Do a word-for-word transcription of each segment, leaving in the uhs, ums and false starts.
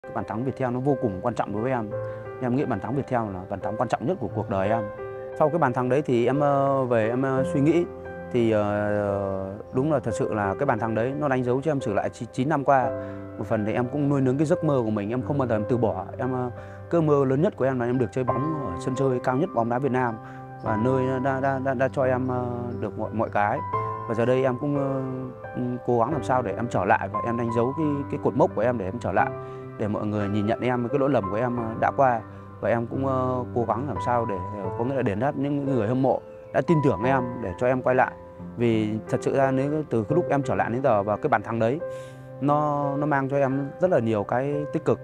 Cái bàn thắng Viettel nó vô cùng quan trọng đối với em. Em nghĩ bàn thắng Viettel là bàn thắng quan trọng nhất của cuộc đời em. Sau cái bàn thắng đấy thì em về em suy nghĩ thì đúng là thật sự là cái bàn thắng đấy nó đánh dấu cho em trở lại chín năm qua. Một phần thì em cũng nuôi nấng cái giấc mơ của mình, em không bao giờ em từ bỏ. Em cơ mơ lớn nhất của em là em được chơi bóng ở sân chơi cao nhất bóng đá Việt Nam, và nơi đã, đã, đã, đã cho em được mọi, mọi cái. Và giờ đây em cũng uh, cố gắng làm sao để em trở lại và em đánh dấu cái, cái cột mốc của em để em trở lại, để mọi người nhìn nhận em cái lỗi lầm của em đã qua. Và em cũng uh, cố gắng làm sao để uh, có nghĩa là đền đáp những người hâm mộ đã tin tưởng em để cho em quay lại. Vì thật sự ra nếu từ cái lúc em trở lại đến giờ và cái bàn thắng đấy nó nó mang cho em rất là nhiều cái tích cực.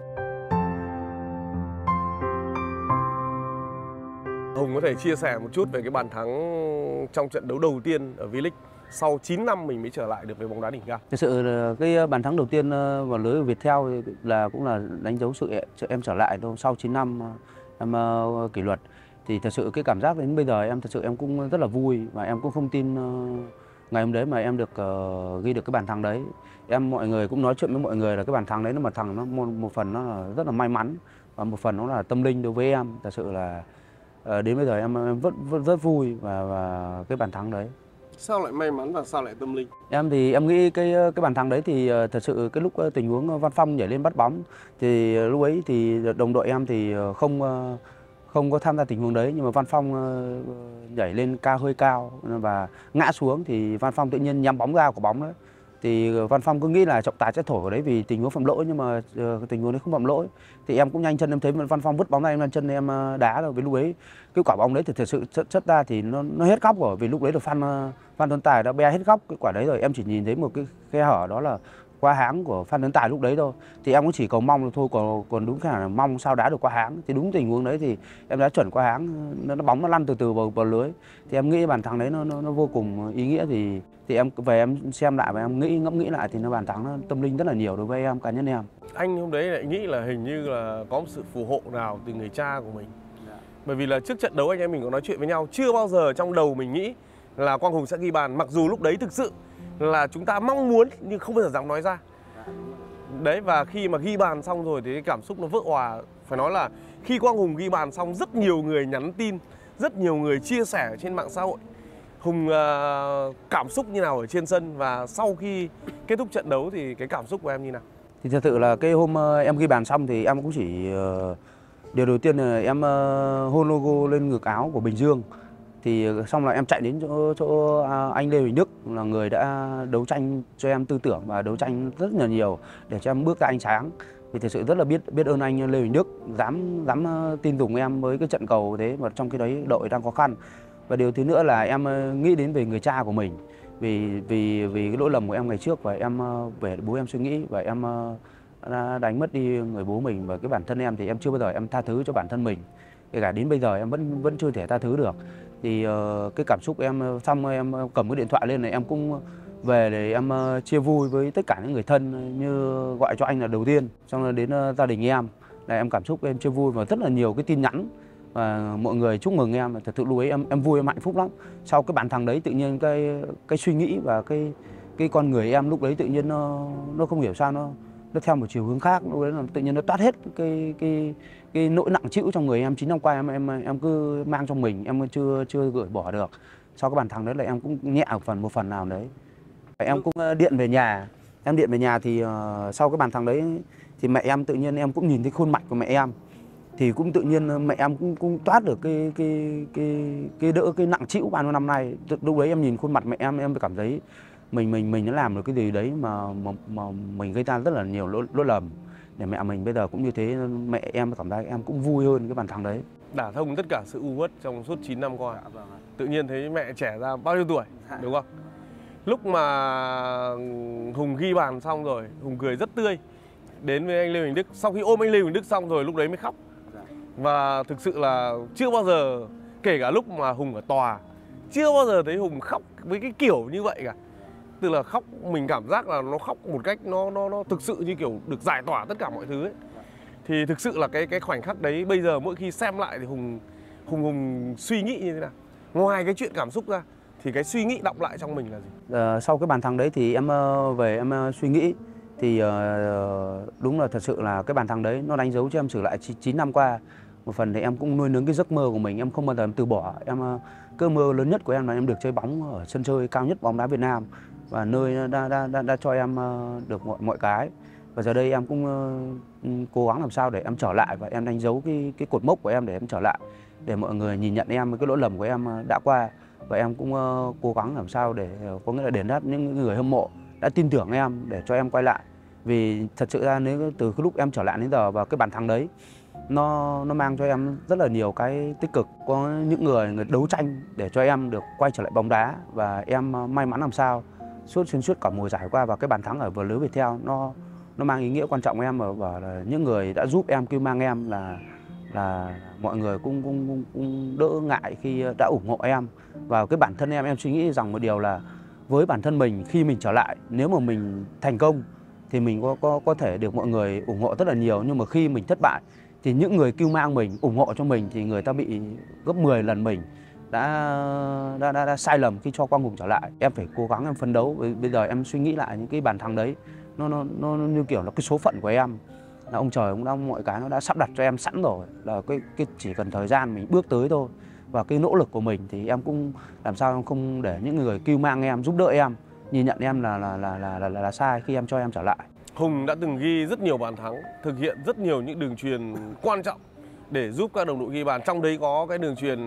Hùng có thể chia sẻ một chút về cái bàn thắng trong trận đấu đầu tiên ở V-League sau chín năm mình mới trở lại được với bóng đá đỉnh cao. Thực sự cái bàn thắng đầu tiên vào lưới của Viettel là cũng là đánh dấu sự em trở lại sau chín năm em kỷ luật. Thì thật sự cái cảm giác đến bây giờ em thật sự em cũng rất là vui, và em cũng không tin ngày hôm đấy mà em được uh, ghi được cái bàn thắng đấy. Em mọi người cũng nói chuyện với mọi người là cái bàn thắng đấy nó mà thằng nó một, một phần nó là rất là may mắn, và một phần nó là tâm linh đối với em. Thật sự là uh, đến bây giờ em, em rất, rất rất vui và, và cái bàn thắng đấy. Sao lại may mắn và sao lại tâm linh? Em thì em nghĩ cái cái bàn thắng đấy thì thật sự cái lúc tình huống Văn Phong nhảy lên bắt bóng thì lúc ấy thì đồng đội em thì không không có tham gia tình huống đấy, nhưng mà Văn Phong nhảy lên cao hơi cao và ngã xuống thì Văn Phong tự nhiên nhắm bóng ra của bóng đấy. Thì Văn Phong cứ nghĩ là trọng tài sẽ thổi vào đấy vì tình huống phạm lỗi, nhưng mà tình huống đấy không phạm lỗi. Thì em cũng nhanh chân, em thấy Văn Phong vứt bóng ra, em nhanh chân em đá rồi. Vì lúc ấy cái quả bóng đấy thì thật sự chất ra thì nó nó hết góc rồi, vì lúc đấy là Phan Phan Tuấn Tài đã be hết góc cái quả đấy rồi. Em chỉ nhìn thấy một cái khe hở đó là qua háng của Phan Tuấn Tài lúc đấy thôi. Thì em cũng chỉ cầu mong thôi, còn còn đúng khả là mong sao đá được qua háng. Thì đúng tình huống đấy thì em đá chuẩn qua háng, nó, nó bóng nó lăn từ từ vào, vào lưới. Thì em nghĩ bàn thắng đấy nó nó, nó vô cùng ý nghĩa. Thì thì em về em xem lại và em nghĩ ngẫm nghĩ lại thì nó bàn thắng nó tâm linh rất là nhiều đối với em, cá nhân em. Anh hôm đấy lại nghĩ là hình như là có một sự phù hộ nào từ người cha của mình. Bởi vì là trước trận đấu anh em mình có nói chuyện với nhau, chưa bao giờ trong đầu mình nghĩ là Quang Hùng sẽ ghi bàn, mặc dù lúc đấy thực sự là chúng ta mong muốn nhưng không bao giờ dám nói ra. Đấy, và khi mà ghi bàn xong rồi thì cái cảm xúc nó vỡ òa. Phải nói là khi Quang Hùng ghi bàn xong, rất nhiều người nhắn tin, rất nhiều người chia sẻ trên mạng xã hội. Hùng uh, cảm xúc như nào ở trên sân, và sau khi kết thúc trận đấu thì cái cảm xúc của em như nào? Thì thật sự là cái hôm uh, em ghi bàn xong thì em cũng chỉ uh, điều đầu tiên là em uh, hôn logo lên ngực áo của Bình Dương. Thì xong là em chạy đến chỗ, chỗ anh Lê Huỳnh Đức, là người đã đấu tranh cho em tư tưởng và đấu tranh rất là nhiều để cho em bước ra ánh sáng. Thì thực sự rất là biết biết ơn anh Lê Huỳnh Đức dám dám tin dùng em với cái trận cầu thế, mà trong cái đấy đội đang khó khăn. Và điều thứ nữa là em nghĩ đến về người cha của mình, vì vì vì cái lỗi lầm của em ngày trước, và em về bố em suy nghĩ, và em đã đánh mất đi người bố mình. Và cái bản thân em thì em chưa bao giờ em tha thứ cho bản thân mình, kể cả đến bây giờ em vẫn vẫn chưa thể tha thứ được. Thì uh, cái cảm xúc em xong em cầm cái điện thoại lên này, em cũng về để em uh, chia vui với tất cả những người thân, như gọi cho anh là đầu tiên, xong rồi đến uh, gia đình em là em cảm xúc em chia vui, và rất là nhiều cái tin nhắn và mọi người chúc mừng em. Thật sự lúc ấy em em vui, em hạnh phúc lắm. Sau cái bàn thắng đấy tự nhiên cái cái suy nghĩ và cái cái con người em lúc đấy tự nhiên nó nó không hiểu sao nó nó theo một chiều hướng khác. Lúc đấy là tự nhiên nó toát hết cái cái cái nỗi nặng trĩu trong người em chín năm qua, em em em cứ mang trong mình, em chưa chưa gửi bỏ được. Sau cái bàn thắng đấy là em cũng nhẹ một phần một phần nào đấy. Em cũng điện về nhà, em điện về nhà thì uh, sau cái bàn thắng đấy thì mẹ em tự nhiên em cũng nhìn thấy khuôn mặt của mẹ em, thì cũng tự nhiên mẹ em cũng cũng toát được cái cái cái cái đỡ cái nặng trĩu bao nhiêu năm nay. Lúc đấy em nhìn khuôn mặt mẹ em em cảm thấy mình mình mình đã làm được cái gì đấy mà mà, mà mình gây ra rất là nhiều lỗi, lỗi lầm. Để mẹ mình bây giờ cũng như thế, mẹ em cảm thấy em cũng vui hơn cái bàn thắng đấy. Đả thông tất cả sự u uất trong suốt chín năm qua. Tự nhiên thấy mẹ trẻ ra bao nhiêu tuổi, đúng không? Lúc mà Hùng ghi bàn xong rồi, Hùng cười rất tươi đến với anh Lê Huỳnh Đức. Sau khi ôm anh Lê Huỳnh Đức xong rồi, lúc đấy mới khóc. Và thực sự là chưa bao giờ, kể cả lúc mà Hùng ở tòa, chưa bao giờ thấy Hùng khóc với cái kiểu như vậy cả. Tức là khóc, mình cảm giác là nó khóc một cách nó nó nó thực sự như kiểu được giải tỏa tất cả mọi thứ ấy. Thì thực sự là cái cái khoảnh khắc đấy bây giờ mỗi khi xem lại thì Hùng Hùng Hùng suy nghĩ như thế nào? Ngoài cái chuyện cảm xúc ra thì cái suy nghĩ đọng lại trong mình là gì? À, sau cái bàn thắng đấy thì em về em suy nghĩ thì uh, đúng là thật sự là cái bàn thắng đấy nó đánh dấu cho em Sử lại chín năm qua. Một phần thì em cũng nuôi nấng cái giấc mơ của mình, em không bao giờ em từ bỏ. Em uh, cái mơ lớn nhất của em là em được chơi bóng ở sân chơi cao nhất bóng đá Việt Nam, và nơi đã đã đã, đã cho em uh, được mọi mọi cái. Và giờ đây em cũng uh, cố gắng làm sao để em trở lại và em đánh dấu cái cái cột mốc của em để em trở lại, để mọi người nhìn nhận em cái lỗi lầm của em đã qua. Và em cũng uh, cố gắng làm sao để uh, có nghĩa là đền đáp những người hâm mộ đã tin tưởng em để cho em quay lại. Vì thật sự ra nếu từ cái lúc em trở lại đến giờ, và cái bàn thắng đấy nó nó mang cho em rất là nhiều cái tích cực. Có những người người đấu tranh để cho em được quay trở lại bóng đá, và em may mắn làm sao suốt xuyên suốt cả mùa giải qua, và cái bàn thắng ở vừa lưới Viettel nó nó mang ý nghĩa quan trọng em, và, và là những người đã giúp em kêu mang em là là mọi người cũng cũng, cũng cũng đỡ ngại khi đã ủng hộ em. Và cái bản thân em em suy nghĩ rằng một điều là với bản thân mình, khi mình trở lại, nếu mà mình thành công thì mình có có có thể được mọi người ủng hộ rất là nhiều, nhưng mà khi mình thất bại thì những người kêu mang mình, ủng hộ cho mình thì người ta bị gấp mười lần mình đã đã, đã đã sai lầm khi cho Quang Hùng trở lại. Em phải cố gắng em phấn đấu. Bây giờ em suy nghĩ lại những cái bàn thắng đấy, nó nó nó như kiểu là cái số phận của em, là ông trời cũng đã mọi cái nó đã sắp đặt cho em sẵn rồi, là cái cái chỉ cần thời gian mình bước tới thôi. Và cái nỗ lực của mình thì em cũng làm sao em không để những người kêu mang em, giúp đỡ em, nhìn nhận em là là là là là, là, là sai khi em cho em trở lại. Hùng đã từng ghi rất nhiều bàn thắng, thực hiện rất nhiều những đường chuyền quan trọng để giúp các đồng đội ghi bàn. Trong đấy có cái đường chuyền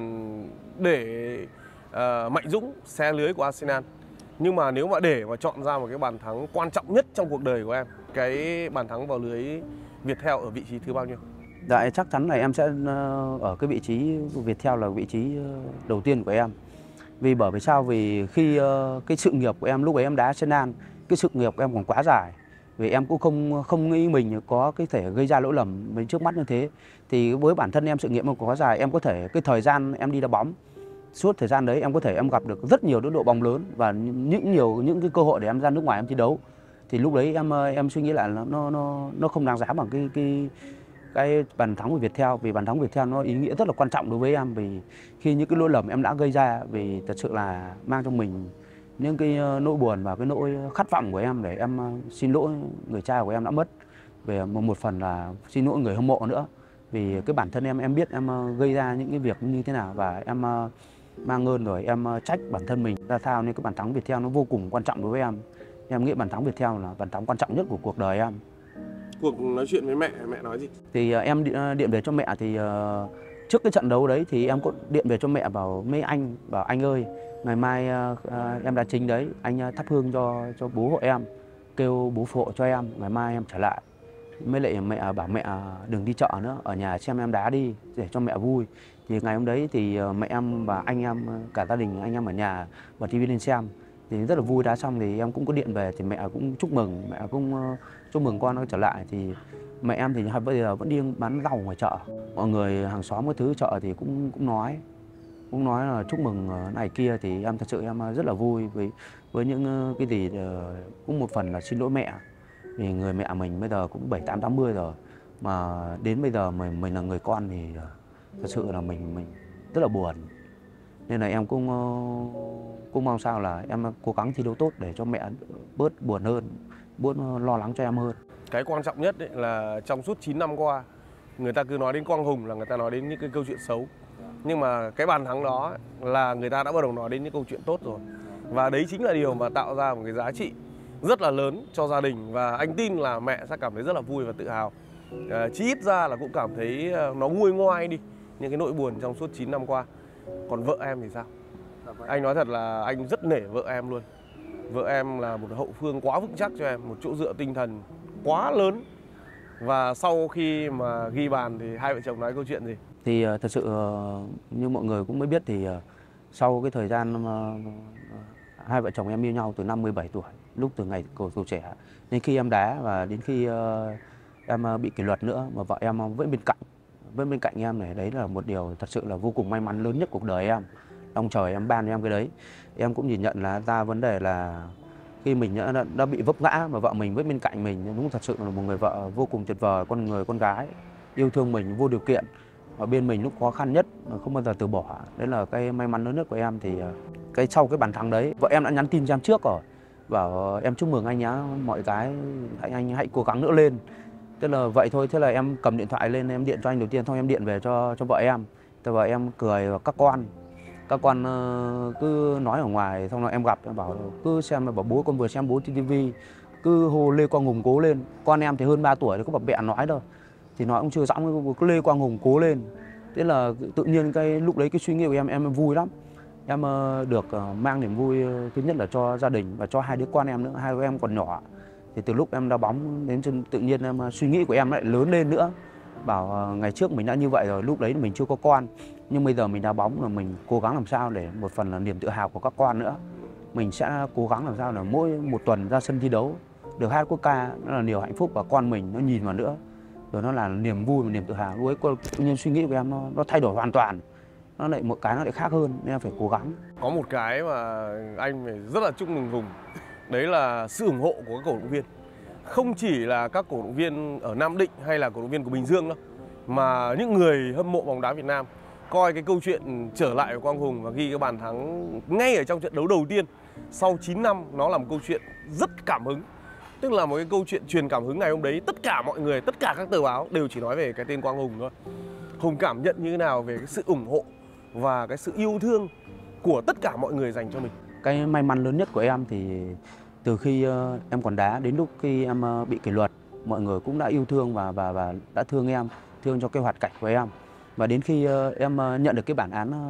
để uh, Mạnh Dũng xé lưới của Arsenal. Nhưng mà nếu mà để mà chọn ra một cái bàn thắng quan trọng nhất trong cuộc đời của em, cái bàn thắng vào lưới Viettel ở vị trí thứ bao nhiêu? Dạ, chắc chắn là em sẽ ở cái vị trí Viettel là vị trí đầu tiên của em. Vì bởi vì sao? Vì khi cái sự nghiệp của em lúc ấy em đá Arsenal, cái sự nghiệp của em còn quá dài. Vì em cũng không không nghĩ mình có cái thể gây ra lỗi lầm với trước mắt như thế. Thì với bản thân em sự nghiệp nó quá dài, em có thể cái thời gian em đi đá bóng, suốt thời gian đấy em có thể em gặp được rất nhiều đội bóng lớn và những nhiều những cái cơ hội để em ra nước ngoài em thi đấu. Thì lúc đấy em em suy nghĩ lại là nó nó nó không đáng giá bằng cái cái cái bàn thắng của Viettel. Vì bàn thắng Viettel nó ý nghĩa rất là quan trọng đối với em, vì khi những cái lỗi lầm em đã gây ra, vì thật sự là mang trong mình những cái nỗi buồn và cái nỗi khát vọng của em để em xin lỗi người cha của em đã mất, về một phần là xin lỗi người hâm mộ nữa. Vì cái bản thân em em biết em gây ra những cái việc như thế nào, và em mang ơn rồi em trách bản thân mình ra sao, nên cái bàn thắng Viettel nó vô cùng quan trọng đối với em. Em nghĩ bàn thắng Viettel là bàn thắng quan trọng nhất của cuộc đời em. Cuộc nói chuyện với mẹ, mẹ nói gì? Thì uh, em điện về cho mẹ thì uh, trước cái trận đấu đấy thì em có điện về cho mẹ bảo mấy anh, bảo anh ơi, ngày mai uh, uh, em đá chính đấy, anh uh, thắp hương cho cho bố hộ em, kêu bố phù hộ cho em, ngày mai em trở lại. Mới lại mẹ bảo mẹ đừng đi chợ nữa, ở nhà xem em đá đi để cho mẹ vui. Thì ngày hôm đấy thì uh, mẹ em và anh em, cả gia đình anh em ở nhà bật ti vi lên xem. Thì rất là vui, đá xong thì em cũng có điện về thì mẹ cũng chúc mừng, mẹ cũng uh, chúc mừng con nó trở lại. Thì mẹ em thì bây giờ vẫn đi bán rau ngoài chợ, mọi người hàng xóm cái thứ chợ thì cũng cũng nói cũng nói là chúc mừng này kia. Thì em thật sự em rất là vui với với những cái gì, cũng một phần là xin lỗi mẹ, vì người mẹ mình bây giờ cũng bảy tám tám mươi rồi, mà đến bây giờ mình mình là người con thì thật sự là mình mình rất là buồn. Nên là em cũng cũng mong sao là em cố gắng thi đấu tốt để cho mẹ bớt buồn hơn, bớt lo lắng cho em hơn. Cái quan trọng nhất ấy là trong suốt chín năm qua, người ta cứ nói đến Quang Hùng là người ta nói đến những cái câu chuyện xấu. Nhưng mà cái bàn thắng đó là người ta đã bắt đầu nói đến những câu chuyện tốt rồi. Và đấy chính là điều mà tạo ra một cái giá trị rất là lớn cho gia đình. Và anh tin là mẹ sẽ cảm thấy rất là vui và tự hào. À, chỉ ít ra là cũng cảm thấy nó nguôi ngoai đi những cái nỗi buồn trong suốt chín năm qua. Còn vợ em thì sao? Anh nói thật là anh rất nể vợ em luôn. Vợ em là một hậu phương quá vững chắc cho em, một chỗ dựa tinh thần quá lớn. Và sau khi mà ghi bàn thì hai vợ chồng nói câu chuyện gì? Thì uh, thật sự uh, như mọi người cũng mới biết thì uh, sau cái thời gian uh, uh, hai vợ chồng em yêu nhau từ năm mười bảy tuổi, lúc từ ngày cầu cầu trẻ đến khi em đá, và đến khi uh, em uh, bị kỷ luật nữa mà vợ em vẫn bên cạnh vẫn bên cạnh em này, đấy là một điều thật sự là vô cùng may mắn lớn nhất cuộc đời em. Ông trời em ban cho em cái đấy. Em cũng nhìn nhận là ra vấn đề là khi mình đã, đã bị vấp ngã mà vợ mình vẫn bên cạnh mình, đúng thật sự là một người vợ vô cùng tuyệt vời, con người con gái yêu thương mình vô điều kiện ở bên mình lúc khó khăn nhất, không bao giờ từ bỏ. Đấy là cái may mắn lớn nhất của em. Thì cái sau cái bàn thắng đấy, vợ em đã nhắn tin cho em trước rồi, bảo em chúc mừng anh nhá, mọi cái anh anh hãy cố gắng nữa lên. Tức là vậy thôi. Thế là em cầm điện thoại lên em điện cho anh đầu tiên, xong em điện về cho cho vợ em. Thế vợ em cười và các con các con cứ nói ở ngoài, xong rồi em gặp em bảo cứ xem, bảo bố con vừa xem bố trên tivi, cứ hô Lê Quang Hùng cố lên. Con em thì hơn ba tuổi, có bảo mẹ nói đâu thì nói cũng chưa rõ, cứ Lê Quang Hùng cố lên. Thế là tự nhiên cái lúc đấy cái suy nghĩ của em em vui lắm. Em được mang niềm vui thứ nhất là cho gia đình và cho hai đứa con em nữa, hai đứa em còn nhỏ. Thì từ lúc em đá bóng đến tự nhiên em suy nghĩ của em lại lớn lên nữa. Bảo ngày trước mình đã như vậy rồi, lúc đấy mình chưa có con, nhưng bây giờ mình đá bóng là mình cố gắng làm sao để một phần là niềm tự hào của các con nữa. Mình sẽ cố gắng làm sao là mỗi một tuần ra sân thi đấu được hát quốc ca, nó là điều hạnh phúc và con mình nó nhìn vào nữa, rồi nó là niềm vui và niềm tự hào. Lúc ấy tự nhiên suy nghĩ của em nó, nó thay đổi hoàn toàn, nó lại một cái nó lại khác hơn, nên em phải cố gắng. Có một cái mà anh phải rất là chúc mừng Hùng, đấy là sự ủng hộ của các cổ động viên. Không chỉ là các cổ động viên ở Nam Định hay là cổ động viên của Bình Dương đâu, mà những người hâm mộ bóng đá Việt Nam coi cái câu chuyện trở lại của Quang Hùng và ghi cái bàn thắng ngay ở trong trận đấu đầu tiên sau chín năm, nó là một câu chuyện rất cảm hứng. Tức là một cái câu chuyện truyền cảm hứng. Ngày hôm đấy tất cả mọi người, tất cả các tờ báo đều chỉ nói về cái tên Quang Hùng thôi. Hùng cảm nhận như thế nào về cái sự ủng hộ và cái sự yêu thương của tất cả mọi người dành cho mình? Cái may mắn lớn nhất của em thì từ khi uh, em còn đá đến lúc khi em uh, bị kỷ luật, mọi người cũng đã yêu thương và và và đã thương em, thương cho cái hoạt cảnh của em. Và đến khi uh, em uh, nhận được cái bản án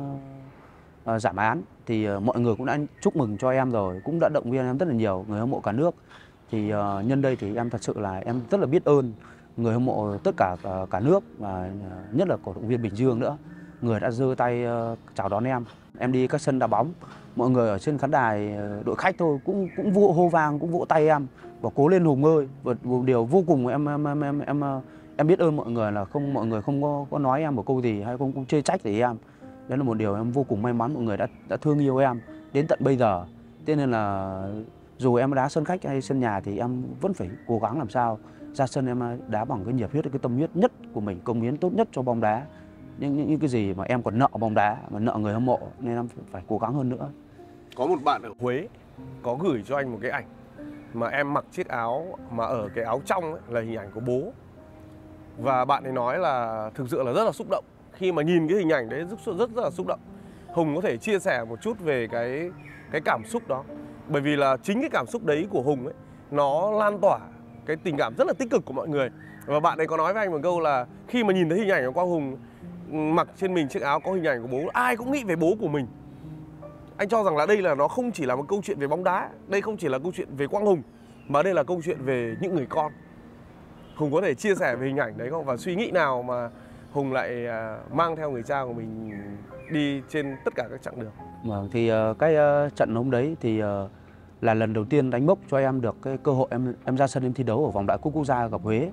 uh, uh, giảm án thì uh, mọi người cũng đã chúc mừng cho em rồi, cũng đã động viên em rất là nhiều, người hâm mộ cả nước. Thì uh, nhân đây thì em thật sự là em rất là biết ơn người hâm mộ tất cả uh, cả nước, và uh, nhất là cổ động viên Bình Dương nữa, người đã giơ tay uh, chào đón em. Em đi các sân đá bóng, mọi người ở trên khán đài đội khách thôi cũng cũng vỗ hô vang, cũng vỗ tay em và cố lên Hùng ơi. Và một điều vô cùng em em em em em, em biết ơn mọi người là không, mọi người không có, có nói em một câu gì hay không cũng chê trách gì em. Đấy là một điều em vô cùng may mắn, mọi người đã đã thương yêu em đến tận bây giờ. Thế nên là dù em đá sân khách hay sân nhà thì em vẫn phải cố gắng làm sao ra sân em đá bằng cái nhiệt huyết, cái tâm huyết nhất của mình, cống hiến tốt nhất cho bóng đá. Nhưng những, những cái gì mà em còn nợ bóng đá, mà nợ người hâm mộ, nên em phải, phải cố gắng hơn nữa. Có một bạn ở Huế có gửi cho anh một cái ảnh mà em mặc chiếc áo mà ở cái áo trong ấy là hình ảnh của bố. Và bạn ấy nói là thực sự là rất là xúc động khi mà nhìn cái hình ảnh đấy, rất rất rất là xúc động. Hùng có thể chia sẻ một chút về cái cái cảm xúc đó, bởi vì là chính cái cảm xúc đấy của Hùng ấy nó lan tỏa cái tình cảm rất là tích cực của mọi người. Và bạn ấy có nói với anh một câu là khi mà nhìn thấy hình ảnh của Quang Hùng mặc trên mình chiếc áo có hình ảnh của bố, ai cũng nghĩ về bố của mình. Anh cho rằng là đây là nó không chỉ là một câu chuyện về bóng đá, đây không chỉ là câu chuyện về Quang Hùng, mà đây là câu chuyện về những người con. Hùng có thể chia sẻ về hình ảnh đấy không? Và suy nghĩ nào mà Hùng lại mang theo người cha của mình đi trên tất cả các chặng đường? Vâng, thì cái trận hôm đấy thì là lần đầu tiên đánh mốc cho em được cái cơ hội em em ra sân em thi đấu ở vòng Đại cúp quốc gia gặp Huế.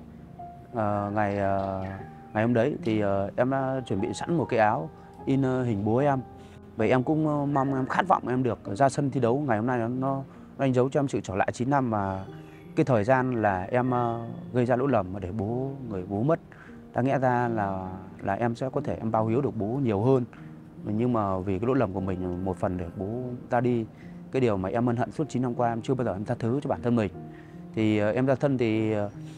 À, ngày ngày hôm đấy thì em đã chuẩn bị sẵn một cái áo in hình bố em. Vậy em cũng mong, em khát vọng em được ra sân thi đấu ngày hôm nay, nó, nó đánh dấu cho em sự trở lại chín năm mà cái thời gian là em gây ra lỗi lầm mà để bố người bố mất. Đáng nghĩa ra là là em sẽ có thể em báo hiếu được bố nhiều hơn, nhưng mà vì cái lỗi lầm của mình một phần để bố ra đi, cái điều mà em ân hận suốt chín năm qua em chưa bao giờ em tha thứ cho bản thân mình. Thì em ra sân thì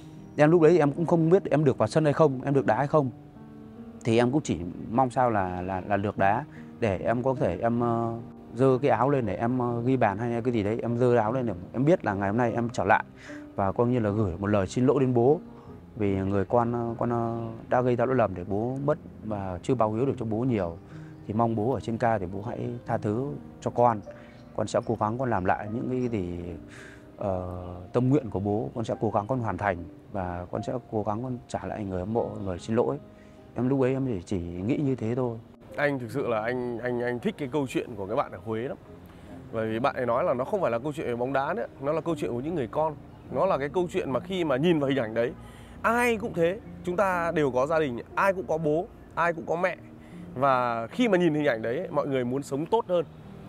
em lúc đấy thì em cũng không biết em được vào sân hay không, em được đá hay không, thì em cũng chỉ mong sao là là là được đá để em có thể em giơ uh, cái áo lên để em uh, ghi bàn hay cái gì đấy, em giơ áo lên để em biết là ngày hôm nay em trở lại và coi như là gửi một lời xin lỗi đến bố vì người con con uh, đã gây ra lỗi lầm để bố mất và chưa báo hiếu được cho bố nhiều. Thì mong bố ở trên cao thì bố hãy tha thứ cho con. Con sẽ cố gắng con làm lại những cái gì uh, tâm nguyện của bố, con sẽ cố gắng con hoàn thành và con sẽ cố gắng con trả lại người hâm mộ lời xin lỗi. Em lúc ấy em chỉ, chỉ nghĩ như thế thôi. Anh thực sự là anh anh anh thích cái câu chuyện của cái bạn ở Huế lắm. Bởi vì bạn ấy nói là nó không phải là câu chuyện về bóng đá nữa, nó là câu chuyện của những người con. Nó là cái câu chuyện mà khi mà nhìn vào hình ảnh đấy, ai cũng thế, chúng ta đều có gia đình, ai cũng có bố, ai cũng có mẹ. Và khi mà nhìn hình ảnh đấy, mọi người muốn sống tốt hơn.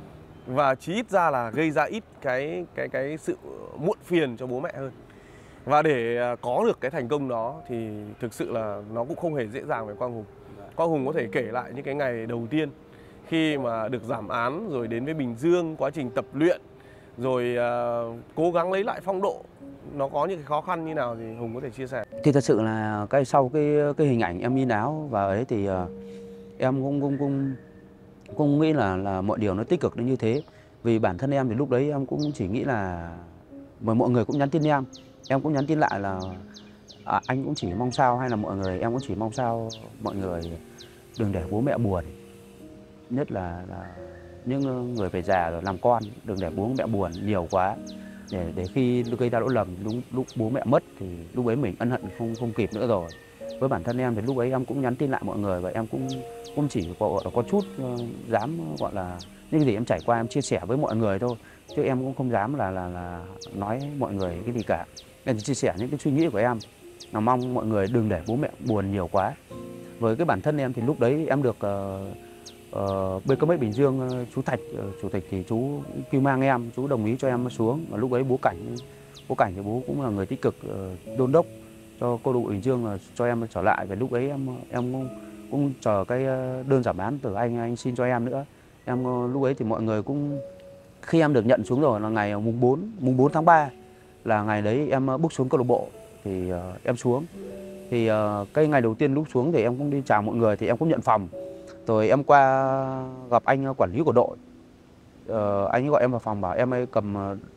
Và chí ít ra là gây ra ít cái cái cái sự muộn phiền cho bố mẹ hơn. Và để có được cái thành công đó thì thực sự là nó cũng không hề dễ dàng với Quang Hùng. Quang Hùng có thể kể lại những cái ngày đầu tiên khi mà được giảm án rồi đến với Bình Dương, quá trình tập luyện, rồi uh, cố gắng lấy lại phong độ, nó có những cái khó khăn như nào thì Hùng có thể chia sẻ. Thì thật sự là cái sau cái cái hình ảnh em in áo và ấy thì uh, em cũng cũng cũng cũng nghĩ là là mọi điều nó tích cực đến như thế. Vì bản thân em thì lúc đấy em cũng chỉ nghĩ là mà mọi người cũng nhắn tin em, em cũng nhắn tin lại là à, anh cũng chỉ mong sao, hay là mọi người em cũng chỉ mong sao mọi người đừng để bố mẹ buồn, nhất là, là những người về già rồi làm con, đừng để bố mẹ buồn nhiều quá, để để khi gây ra lỗi lầm lúc lúc bố mẹ mất thì lúc ấy mình ân hận không không kịp nữa rồi. Với bản thân em thì lúc ấy em cũng nhắn tin lại mọi người và em cũng cũng chỉ có, có chút uh, dám gọi là những gì em trải qua em chia sẻ với mọi người thôi, chứ em cũng không dám là là là nói mọi người cái gì cả. Em chỉ chia sẻ những cái suy nghĩ của em, là mong mọi người đừng để bố mẹ buồn nhiều quá. Với cái bản thân em thì lúc đấy em được uh, uh, bê ca em ích Bình Dương, uh, chú Thạch, uh, chủ tịch thì chú kêu mang em, chú đồng ý cho em xuống. Và lúc ấy bố Cảnh, bố Cảnh thì bố cũng là người tích cực uh, đôn đốc cho câu lạc bộ Bình Dương là cho em trở lại. Và lúc ấy em em cũng, cũng chờ cái đơn giảm án từ anh anh xin cho em nữa. Em lúc ấy thì mọi người cũng khi em được nhận xuống rồi là ngày mùng bốn mùng bốn tháng ba là ngày đấy em bước xuống câu lạc bộ thì uh, em xuống. Thì uh, cái ngày đầu tiên lúc xuống thì em cũng đi chào mọi người, thì em cũng nhận phòng. Rồi em qua gặp anh quản lý của đội. Uh, anh ấy gọi em vào phòng bảo em ấy cầm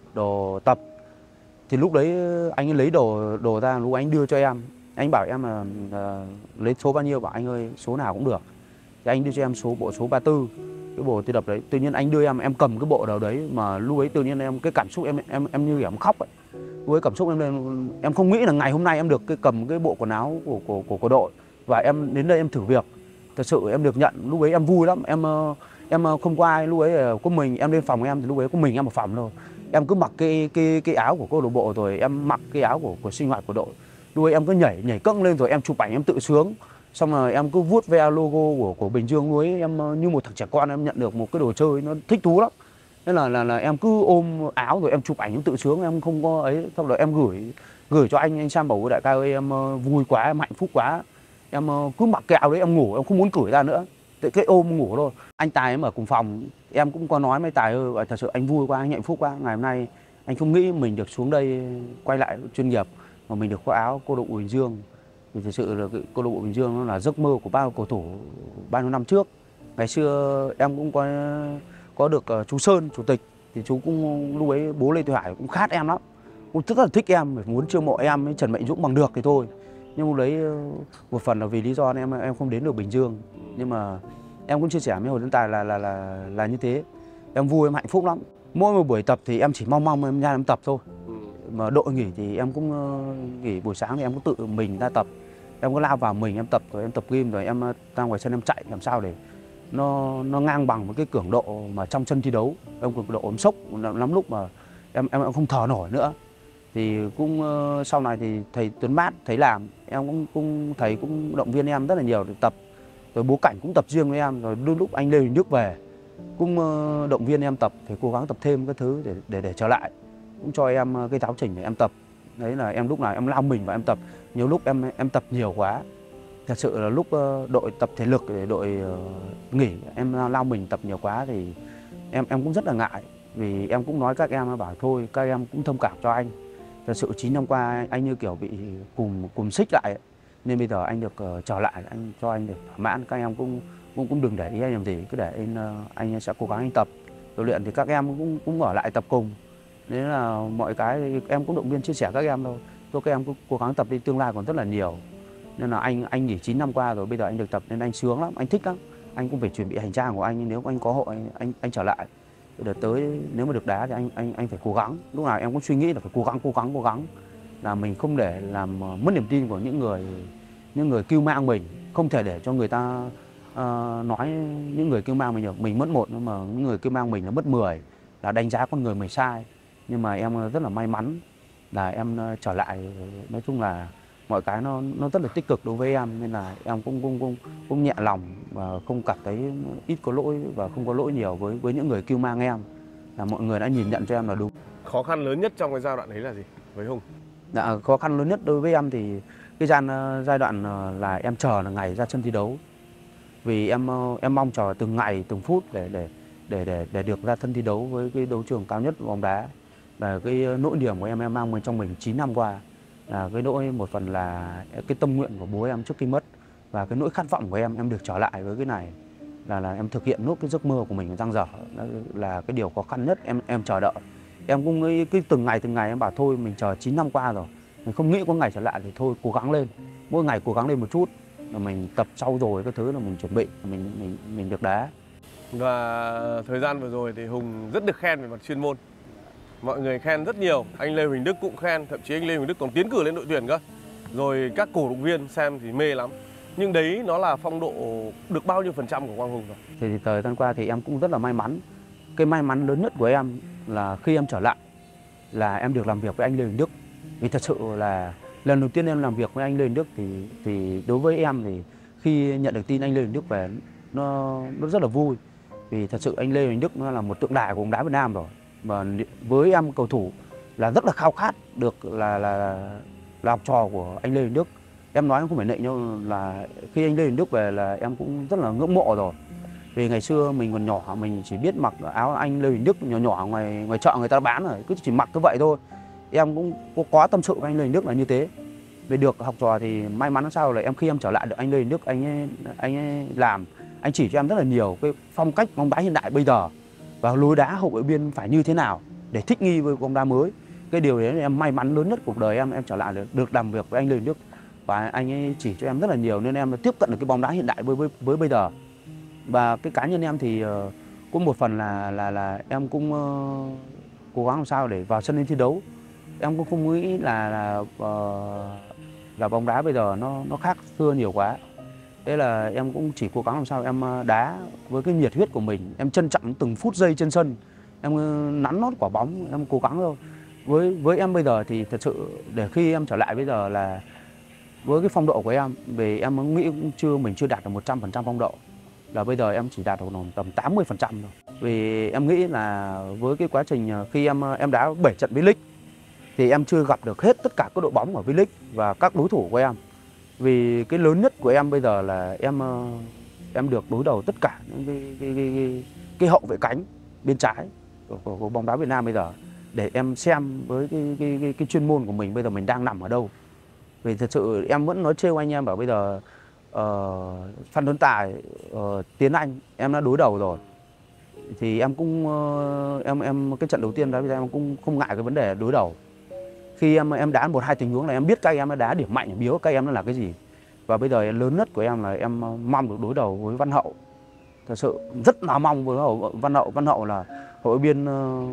đồ tập. Thì lúc đấy anh ấy lấy đồ đồ ra, lúc anh đưa cho em. Anh bảo em là uh, lấy số bao nhiêu, bảo anh ơi số nào cũng được. Thì anh đưa cho em số bộ số ba tư, cái bộ tôi đập đấy. Tự nhiên anh đưa em, em cầm cái bộ đầu đấy mà lúc ấy tự nhiên em cái cảm xúc em em em như em khóc ấy. Với cảm xúc em lên, em không nghĩ là ngày hôm nay em được cái cầm cái bộ quần áo của của của, của đội và em đến đây em thử việc. Thật sự em được nhận, lúc ấy em vui lắm. Em em không có ai, lúc ấy có mình em lên phòng em thì lúc ấy có mình em ở phòng thôi. Em cứ mặc cái cái cái áo của câu lạc bộ rồi em mặc cái áo của của sinh hoạt của đội. Lúc ấy em cứ nhảy nhảy cẫng lên rồi em chụp ảnh em tự sướng. Xong rồi em cứ vuốt ve logo của của Bình Dương, lúc ấy em như một thằng trẻ con, em nhận được một cái đồ chơi nó thích thú lắm. Nên là là là em cứ ôm áo rồi em chụp ảnh em tự sướng, em không có ấy. Xong rồi em gửi gửi cho anh anh Sam bảo đại ca ơi em vui quá, em hạnh phúc quá. Em cứ mặc cái áo đấy em ngủ, em không muốn cởi ra nữa. Tại cái ôm ngủ thôi. Anh Tài em ở cùng phòng, em cũng có nói với Tài ơi thật sự anh vui quá, anh hạnh phúc quá. Ngày hôm nay anh không nghĩ mình được xuống đây quay lại chuyên nghiệp mà mình được có áo câu lạc bộ Bình Dương. Thì thật sự là câu lạc bộ Bình Dương nó là giấc mơ của bao cầu thủ bao nhiêu năm trước. Ngày xưa em cũng có có được uh, chú Sơn chủ tịch, thì chú cũng lúc ấy bố Lê Thị Hải cũng khát em lắm, cũng rất là thích em, muốn chiêu mộ em với Trần Mạnh Dũng bằng được thì thôi. Nhưng lúc đấy một phần là vì lý do em em không đến được Bình Dương. Nhưng mà em cũng chia sẻ với Hồ Tấn Tài là là là là như thế. Em vui, em hạnh phúc lắm. Mỗi một buổi tập thì em chỉ mong mong em ra em tập thôi. Mà đội nghỉ thì em cũng uh, nghỉ buổi sáng thì em cũng tự mình ra tập. Em có lao vào mình em tập, rồi em tập gym, rồi em ra ngoài sân em chạy làm sao để nó nó ngang bằng với cái cường độ mà trong sân thi đấu. Em cường độ ốm sốc lắm lúc mà em em không thở nổi nữa. Thì cũng uh, sau này thì thầy Tuấn Mát thấy làm, em cũng cũng thầy cũng động viên em rất là nhiều để tập. Rồi bố Cảnh cũng tập riêng với em, rồi đôi lúc anh Lê Huỳnh Đức về cũng uh, động viên em tập, phải cố gắng tập thêm các thứ để để để trở lại. Cũng cho em cái giáo trình để em tập. Đấy là em lúc nào em lao mình và em tập. Nhiều lúc em em tập nhiều quá. Thật sự là lúc đội tập thể lực để đội nghỉ em lao mình tập nhiều quá thì em em cũng rất là ngại. Vì em cũng nói các em bảo thôi các em cũng thông cảm cho anh. Thật sự chín năm qua anh như kiểu bị cùng cùng xích lại ấy. Nên bây giờ anh được uh, trở lại, anh cho anh được thỏa mãn. Các em cũng cũng cũng đừng để ý anh làm gì, cứ để anh uh, anh sẽ cố gắng anh tập. Rồi luyện thì các em cũng cũng ở lại tập cùng. Nên là mọi cái em cũng động viên chia sẻ các em thôi. Thôi các em cứ cố gắng tập đi, tương lai còn rất là nhiều. Nên là anh anh nghỉ chín năm qua rồi bây giờ anh được tập nên anh sướng lắm, anh thích lắm. Anh cũng phải chuẩn bị hành trang của anh, nếu anh có hội anh anh, anh trở lại. Đợt tới nếu mà được đá thì anh anh anh phải cố gắng. Lúc nào em cũng suy nghĩ là phải cố gắng cố gắng cố gắng. Là mình không để làm mất niềm tin của những người những người kêu mang mình, không thể để cho người ta uh, nói những người kêu mang mình được. Mình mất một nhưng mà những người kêu mang mình là mất mười, là đánh giá con người mình sai. Nhưng mà em rất là may mắn là em trở lại, nói chung là mọi cái nó nó rất là tích cực đối với em, nên là em cũng cũng cũng cũng nhẹ lòng và không cảm thấy ít có lỗi và không có lỗi nhiều với với những người kêu mang em, là mọi người đã nhìn nhận cho em là đúng. Khó khăn lớn nhất trong cái giai đoạn đấy là gì với Hùng? Dạ, khó khăn lớn nhất đối với em thì cái gian giai đoạn là em chờ là ngày ra sân thi đấu. Vì em em mong chờ từng ngày từng phút để để để để để được ra sân thi đấu với cái đấu trường cao nhất của bóng đá. Và cái nỗi niềm của em em mang bên trong mình chín năm qua, là cái nỗi một phần là cái tâm nguyện của bố em trước khi mất, và cái nỗi khát vọng của em em được trở lại với cái này, là là em thực hiện nốt cái giấc mơ của mình dang dở, là cái điều khó khăn nhất em em chờ đợi. Em cũng nghĩ cái từng ngày từng ngày em bảo thôi mình chờ chín năm qua rồi, mình không nghĩ có ngày trở lại thì thôi cố gắng lên, mỗi ngày cố gắng lên một chút, là mình tập sau rồi cái thứ là mình chuẩn bị mình mình mình được đá. Và thời gian vừa rồi thì Hùng rất được khen về mặt chuyên môn. Mọi người khen rất nhiều, anh Lê Huỳnh Đức cũng khen, thậm chí anh Lê Huỳnh Đức còn tiến cử lên đội tuyển cơ. Rồi các cổ động viên xem thì mê lắm. Nhưng đấy nó là phong độ được bao nhiêu phần trăm của Quang Hùng rồi? Thì, thì thời gian qua thì em cũng rất là may mắn. Cái may mắn lớn nhất của em là khi em trở lại là em được làm việc với anh Lê Huỳnh Đức. Vì thật sự là lần đầu tiên em làm việc với anh Lê Huỳnh Đức thì thì đối với em thì khi nhận được tin anh Lê Huỳnh Đức về nó nó rất là vui. Vì thật sự anh Lê Huỳnh Đức nó là một tượng đài của bóng đá Việt Nam rồi. Và với em cầu thủ là rất là khao khát được là là là học trò của anh Lê Huỳnh Đức. Em nói em không phải nịnh đâu, là khi anh Lê Huỳnh Đức về là em cũng rất là ngưỡng mộ rồi. Vì ngày xưa mình còn nhỏ mình chỉ biết mặc áo anh Lê Huỳnh Đức nhỏ nhỏ ngoài ngoài chợ người ta bán rồi, cứ chỉ mặc cứ vậy thôi. Em cũng có quá tâm sự với anh Lê Huỳnh Đức là như thế. Về được học trò thì may mắn sao là em khi em trở lại được anh Lê Huỳnh Đức, anh ấy, anh ấy làm, anh chỉ cho em rất là nhiều cái phong cách bóng đá hiện đại bây giờ và lối đá hậu vệ biên phải như thế nào để thích nghi với bóng đá mới. Cái điều đấy là em may mắn lớn nhất cuộc đời em, em trở lại được, được làm việc với anh Lê Huỳnh Đức và anh ấy chỉ cho em rất là nhiều nên em tiếp cận được cái bóng đá hiện đại với với, với bây giờ. Và cái cá nhân em thì uh, cũng một phần là là là em cũng uh, cố gắng làm sao để vào sân thi đấu. Em cũng không nghĩ là là uh, là bóng đá bây giờ nó nó khác xưa nhiều quá. Thế là em cũng chỉ cố gắng làm sao em đá với cái nhiệt huyết của mình, em trân trọng từng phút giây trên sân, em nắn nót quả bóng, em cố gắng thôi. Với với em bây giờ thì thật sự để khi em trở lại bây giờ là với cái phong độ của em, vì em nghĩ cũng chưa mình chưa đạt được một trăm phần trăm phong độ, là bây giờ em chỉ đạt được tầm tám mươi phần trăm thôi. Vì em nghĩ là với cái quá trình khi em em đá bảy trận V-League thì em chưa gặp được hết tất cả các đội bóng ở V-League và các đối thủ của em. Vì cái lớn nhất của em bây giờ là em em được đối đầu tất cả những cái, cái, cái, cái, cái hậu vệ cánh bên trái của, của, của bóng đá Việt Nam bây giờ, để em xem với cái, cái, cái, cái chuyên môn của mình bây giờ mình đang nằm ở đâu. Vì thật sự em vẫn nói trêu anh em bảo bây giờ uh, Phan Tuấn Tài, uh, Tiến Anh em đã đối đầu rồi, thì em cũng uh, em em cái trận đầu tiên đó bây giờ em cũng không ngại cái vấn đề đối đầu. Khi em em đá một hai tình huống là em biết các em đã đá điểm mạnh điểm yếu các em nó là cái gì. Và bây giờ lớn nhất của em là em mong được đối đầu với Văn Hậu. Thật sự rất là mong với Hậu, Văn Hậu. Văn Hậu là hậu vệ biên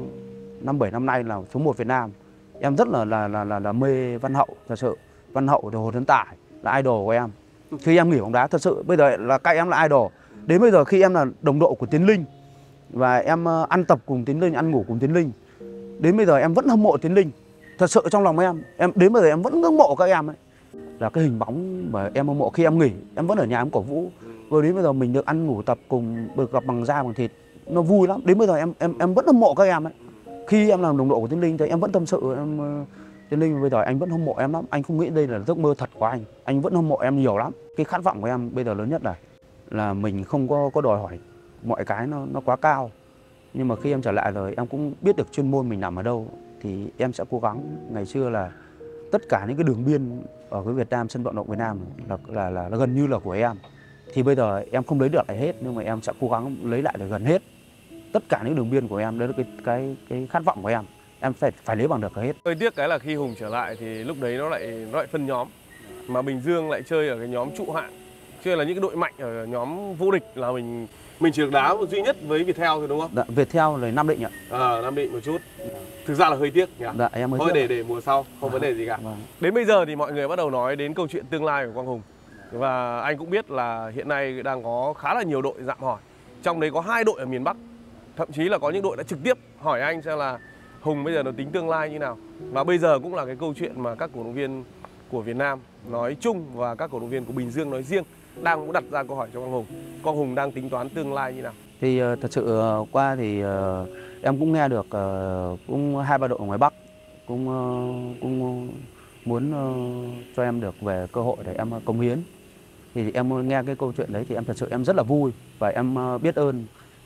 năm bảy năm nay là số một Việt Nam. Em rất là là là là, là mê Văn Hậu. Thật sự Văn Hậu thì Hồ Tấn Tài là idol của em. Khi em nghỉ bóng đá thật sự bây giờ là các em là idol. Đến bây giờ khi em là đồng đội của Tiến Linh và em ăn tập cùng Tiến Linh, ăn ngủ cùng Tiến Linh, đến bây giờ em vẫn hâm mộ Tiến Linh. Thật sự trong lòng em, em đến bây giờ em vẫn ngưỡng mộ các em ấy. Là cái hình bóng mà em hâm mộ khi em nghỉ, em vẫn ở nhà em cổ vũ. Vừa đến bây giờ mình được ăn ngủ tập cùng, được gặp bằng da bằng thịt, nó vui lắm. Đến bây giờ em em em vẫn hâm mộ các em ấy. Khi em làm đồng đội của Tiến Linh thì em vẫn tâm sự em Tiến Linh bây giờ anh vẫn hâm mộ em lắm. Anh không nghĩ đây là giấc mơ thật của anh. Anh vẫn hâm mộ em nhiều lắm. Cái khát vọng của em bây giờ lớn nhất là là mình không có có đòi hỏi mọi cái nó nó quá cao. Nhưng mà khi em trở lại rồi em cũng biết được chuyên môn mình nằm ở đâu thì em sẽ cố gắng. Ngày xưa là tất cả những cái đường biên ở cái Việt Nam, sân vận động Việt Nam là, là, là, là gần như là của em. Thì bây giờ em không lấy được lại hết, nhưng mà em sẽ cố gắng lấy lại được gần hết. Tất cả những đường biên của em, đấy là cái cái cái khát vọng của em. Em phải phải lấy bằng được hết. Hơi tiếc cái là khi Hùng trở lại thì lúc đấy nó lại nó lại phân nhóm. Mà Bình Dương lại chơi ở cái nhóm trụ hạng. Chơi là những cái đội mạnh ở nhóm vô địch là mình mình chỉ được đá một duy nhất với Viettel thôi đúng không? Dạ, Viettel là Nam Định ạ. À, Nam Định một chút. Thực ra là hơi tiếc nhỉ. Dạ, em hơi Thôi tiếc. để để mùa sau, không à, vấn đề gì cả. Vâng. Đến bây giờ thì mọi người bắt đầu nói đến câu chuyện tương lai của Quang Hùng. Và anh cũng biết là hiện nay đang có khá là nhiều đội dạm hỏi. Trong đấy có hai đội ở miền Bắc. Thậm chí là có những đội đã trực tiếp hỏi anh xem là Hùng bây giờ nó tính tương lai như nào. Và bây giờ cũng là cái câu chuyện mà các cổ động viên của Việt Nam nói chung và các cổ động viên của Bình Dương nói riêng đang cũng đặt ra câu hỏi cho Quang Hùng. Quang Hùng đang tính toán tương lai như nào? Thì uh, thật sự uh, qua thì uh, em cũng nghe được uh, cũng hai ba đội ở ngoài Bắc cũng uh, cũng muốn uh, cho em được về cơ hội để em uh, cống hiến. Thì em nghe cái câu chuyện đấy thì em thật sự em rất là vui và em uh, biết ơn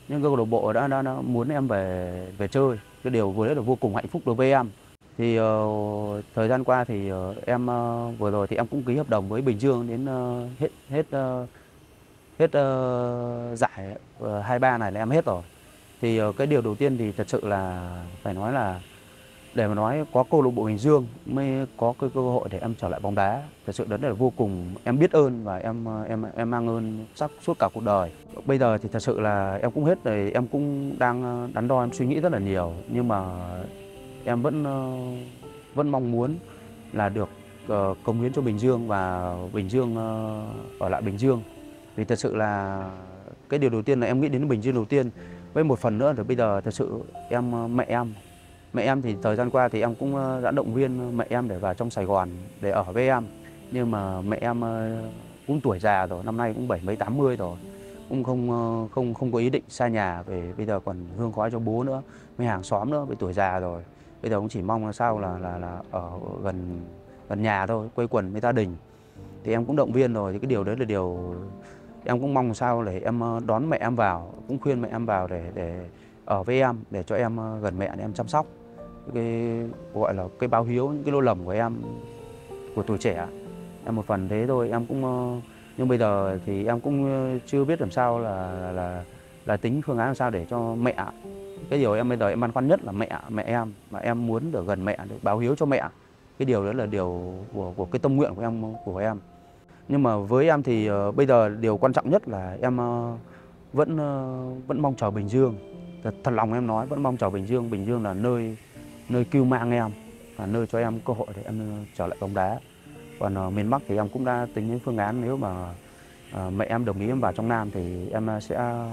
nhưng câu lạc bộ đã, đã, đã muốn em về về chơi. Cái điều vừa đấy là vô cùng hạnh phúc đối với em. Thì uh, thời gian qua thì uh, em uh, vừa rồi thì em cũng ký hợp đồng với Bình Dương đến uh, hết hết uh, hết uh, giải uh, hai ba này là em hết rồi. Thì uh, cái điều đầu tiên thì thật sự là phải nói là để mà nói có câu lạc bộ Bình Dương mới có cái cơ hội để em trở lại bóng đá. Thật sự đó là vô cùng em biết ơn và em em em mang ơn chắc suốt cả cuộc đời. Bây giờ thì thật sự là em cũng hết rồi, em cũng đang đắn đo, em suy nghĩ rất là nhiều, nhưng mà em vẫn vẫn mong muốn là được uh, cống hiến cho Bình Dương và Bình Dương uh, ở lại Bình Dương. Vì thật sự là cái điều đầu tiên là em nghĩ đến Bình Dương đầu tiên. Với một phần nữa là bây giờ thật sự em mẹ em Mẹ em thì thời gian qua thì em cũng đã động viên mẹ em để vào trong Sài Gòn để ở với em. Nhưng mà mẹ em cũng tuổi già rồi, năm nay cũng bảy mấy tám mươi rồi. Cũng không không không có ý định xa nhà về, bây giờ còn hương khói cho bố nữa, với hàng xóm nữa, với tuổi già rồi. Bây giờ cũng chỉ mong là sao là là là ở gần gần nhà thôi, quây quần với gia đình. Thì em cũng động viên rồi, thì cái điều đấy là điều em cũng mong sao để em đón mẹ em vào, cũng khuyên mẹ em vào để để ở với em, để cho em gần mẹ để em chăm sóc. Cái gọi là cái báo hiếu, những cái lỗi lầm của em của tuổi trẻ, em một phần thế thôi. Em cũng nhưng bây giờ thì em cũng chưa biết làm sao là là là, là tính phương án làm sao để cho mẹ. Cái điều em bây giờ em băn khoăn nhất là mẹ mẹ em, mà em muốn được gần mẹ để báo hiếu cho mẹ. Cái điều đó là điều của của cái tâm nguyện của em của em. Nhưng mà với em thì uh, bây giờ điều quan trọng nhất là em uh, vẫn uh, vẫn mong chờ Bình Dương. Thật, thật lòng em nói, vẫn mong chờ Bình Dương. Bình Dương là nơi nơi cưu mang em, là nơi cho em cơ hội để em trở lại bóng đá. Còn uh, miền Bắc thì em cũng đã tính đến phương án, nếu mà uh, mẹ em đồng ý em vào trong Nam thì em sẽ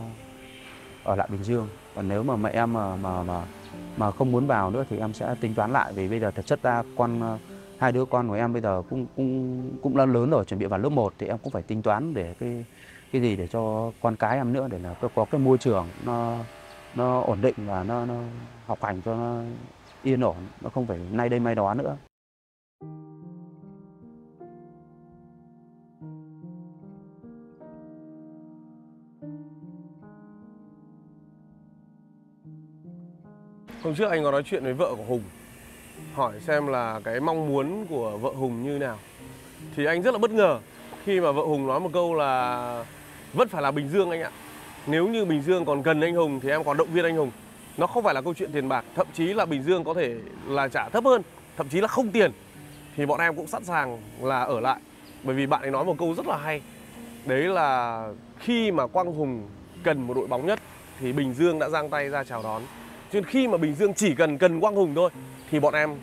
ở lại Bình Dương. Còn nếu mà mẹ em mà mà mà, mà không muốn vào nữa thì em sẽ tính toán lại. Vì bây giờ thật chất ra con hai đứa con của em bây giờ cũng cũng cũng đã lớn rồi, chuẩn bị vào lớp một, thì em cũng phải tính toán để cái cái gì để cho con cái em nữa, để là có cái môi trường nó nó ổn định và nó, nó học hành cho nó yên ổn, nó không phải nay đây mai đó nữa. Hôm trước anh có nói chuyện với vợ của Hùng, hỏi xem là cái mong muốn của vợ Hùng như nào. Thì anh rất là bất ngờ khi mà vợ Hùng nói một câu là vẫn phải là Bình Dương anh ạ. Nếu như Bình Dương còn cần anh Hùng thì em còn động viên anh Hùng. Nó không phải là câu chuyện tiền bạc, thậm chí là Bình Dương có thể là trả thấp hơn, thậm chí là không tiền, thì bọn em cũng sẵn sàng là ở lại. Bởi vì bạn ấy nói một câu rất là hay. Đấy là khi mà Quang Hùng cần một đội bóng nhất thì Bình Dương đã giang tay ra chào đón. Cho nên khi mà Bình Dương chỉ cần cần Quang Hùng thôi thì bọn em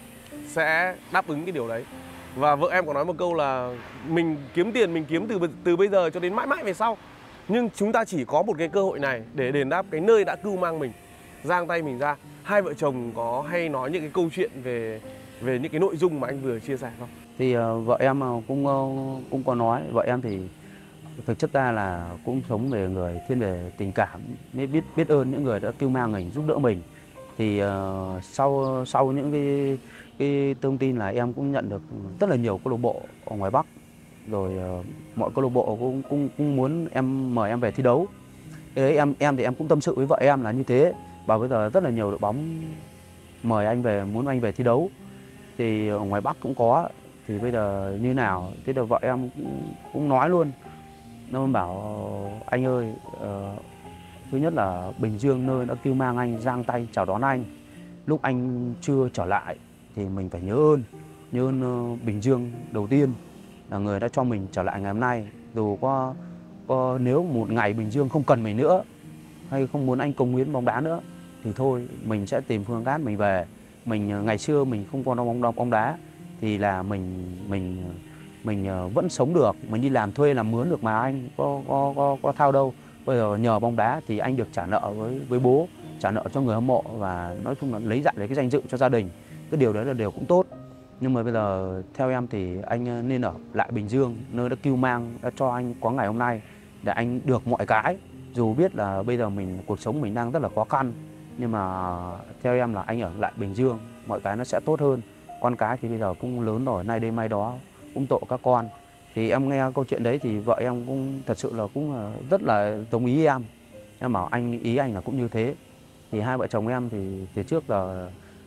sẽ đáp ứng cái điều đấy. Và vợ em có nói một câu là mình kiếm tiền, mình kiếm từ từ bây giờ cho đến mãi mãi về sau. Nhưng chúng ta chỉ có một cái cơ hội này để đền đáp cái nơi đã cưu mang mình, giang tay mình ra. Hai vợ chồng có hay nói những cái câu chuyện về về những cái nội dung mà anh vừa chia sẻ không? Thì uh, vợ em cũng uh, cũng có nói, vợ em thì thực chất ra là cũng sống về người thiên về tình cảm, mới biết biết ơn những người đã cưu mang mình, giúp đỡ mình. Thì uh, sau sau những cái cái thông tin là em cũng nhận được rất là nhiều câu lạc bộ ở ngoài Bắc, rồi uh, mọi câu lạc bộ cũng, cũng cũng muốn em mời em về thi đấu. Cái đấy em em thì em cũng tâm sự với vợ em là như thế. Và bây giờ rất là nhiều đội bóng mời anh về, muốn anh về thi đấu. Thì ở ngoài Bắc cũng có, thì bây giờ như nào? Thế là vợ em cũng, cũng nói luôn. Nó bảo anh ơi, uh, thứ nhất là Bình Dương nơi đã kêu mang anh, giang tay chào đón anh. Lúc anh chưa trở lại thì mình phải nhớ ơn, nhớ ơn uh, Bình Dương đầu tiên là người đã cho mình trở lại ngày hôm nay. Dù có, có nếu một ngày Bình Dương không cần mình nữa, hay không muốn anh cống hiến bóng đá nữa, thì thôi mình sẽ tìm phương án mình về. Mình ngày xưa mình không còn bóng đá, bóng đá thì là mình mình mình vẫn sống được, mình đi làm thuê làm mướn được mà anh có có có, có thao đâu. Bây giờ nhờ bóng đá thì anh được trả nợ với với bố, trả nợ cho người hâm mộ, và nói chung là lấy lại lấy cái danh dự cho gia đình. Cái điều đấy là điều cũng tốt. Nhưng mà bây giờ theo em thì anh nên ở lại Bình Dương, nơi đã cưu mang, đã cho anh có ngày hôm nay, để anh được mọi cái. Dù biết là bây giờ mình cuộc sống mình đang rất là khó khăn, nhưng mà theo em là anh ở lại Bình Dương, mọi cái nó sẽ tốt hơn. Con cái thì bây giờ cũng lớn rồi, nay đây mai đó cũng tội các con. Thì em nghe câu chuyện đấy thì vợ em cũng thật sự là cũng rất là đồng ý em. Em bảo anh, ý anh là cũng như thế. Thì hai vợ chồng em thì từ trước giờ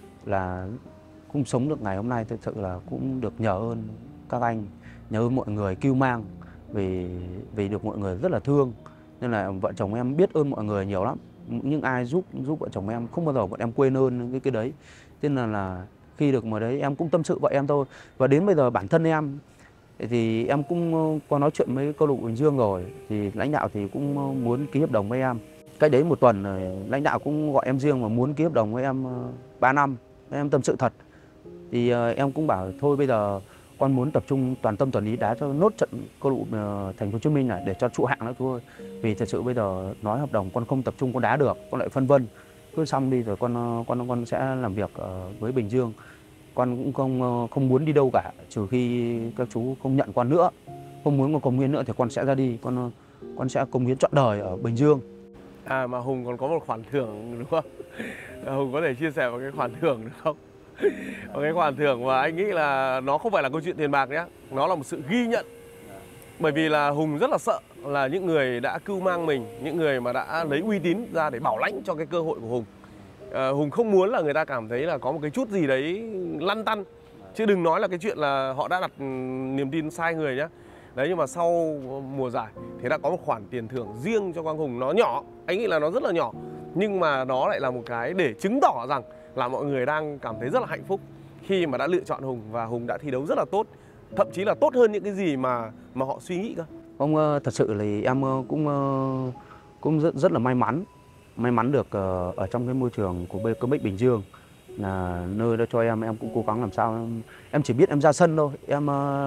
là cũng sống được ngày hôm nay, thực sự là cũng được nhờ ơn các anh, nhờ ơn mọi người cưu mang, vì vì được mọi người rất là thương, nên là vợ chồng em biết ơn mọi người nhiều lắm. Nhưng ai giúp giúp vợ chồng em không bao giờ bọn em quên ơn cái cái đấy. Thế nên là khi được mà đấy em cũng tâm sự vợ em thôi. Và đến bây giờ bản thân em thì em cũng có nói chuyện với câu lạc bộ Bình Dương rồi, thì lãnh đạo thì cũng muốn ký hợp đồng với em. Cách đấy một tuần rồi lãnh đạo cũng gọi em riêng và muốn ký hợp đồng với em ba năm. Em tâm sự thật. Thì em cũng bảo thôi bây giờ con muốn tập trung toàn tâm toàn ý đá cho nốt trận câu lạc bộ Thành phố Hồ Chí Minh này để cho trụ hạng nữa thôi. Vì thật sự bây giờ nói hợp đồng con không tập trung con đá được, con lại phân vân. Cứ xong đi rồi con con con sẽ làm việc với Bình Dương. Con cũng không không muốn đi đâu cả, trừ khi các chú không nhận con nữa. Không muốn con cống hiến nữa thì con sẽ ra đi, con con sẽ cống hiến trọn đời ở Bình Dương. À mà Hùng còn có một khoản thưởng đúng không? Hùng có thể chia sẻ một cái khoản thưởng được không? Một cái khoản thưởng mà anh nghĩ là nó không phải là câu chuyện tiền bạc nhé, nó là một sự ghi nhận. Bởi vì là Hùng rất là sợ là những người đã cưu mang mình, những người mà đã lấy uy tín ra để bảo lãnh cho cái cơ hội của Hùng. À, Hùng không muốn là người ta cảm thấy là có một cái chút gì đấy lăn tăn. Chứ đừng nói là cái chuyện là họ đã đặt niềm tin sai người nhá. Đấy, nhưng mà sau mùa giải thì đã có một khoản tiền thưởng riêng cho Quang Hùng. Nó nhỏ, anh nghĩ là nó rất là nhỏ, nhưng mà nó lại là một cái để chứng tỏ rằng là mọi người đang cảm thấy rất là hạnh phúc khi mà đã lựa chọn Hùng, và Hùng đã thi đấu rất là tốt, thậm chí là tốt hơn những cái gì mà mà họ suy nghĩ cơ. Ông thật sự thì em cũng cũng rất rất là may mắn, may mắn được ở trong cái môi trường của BKMX Bình Dương, là nơi đó cho em em cũng cố gắng làm sao em, em chỉ biết em ra sân thôi, em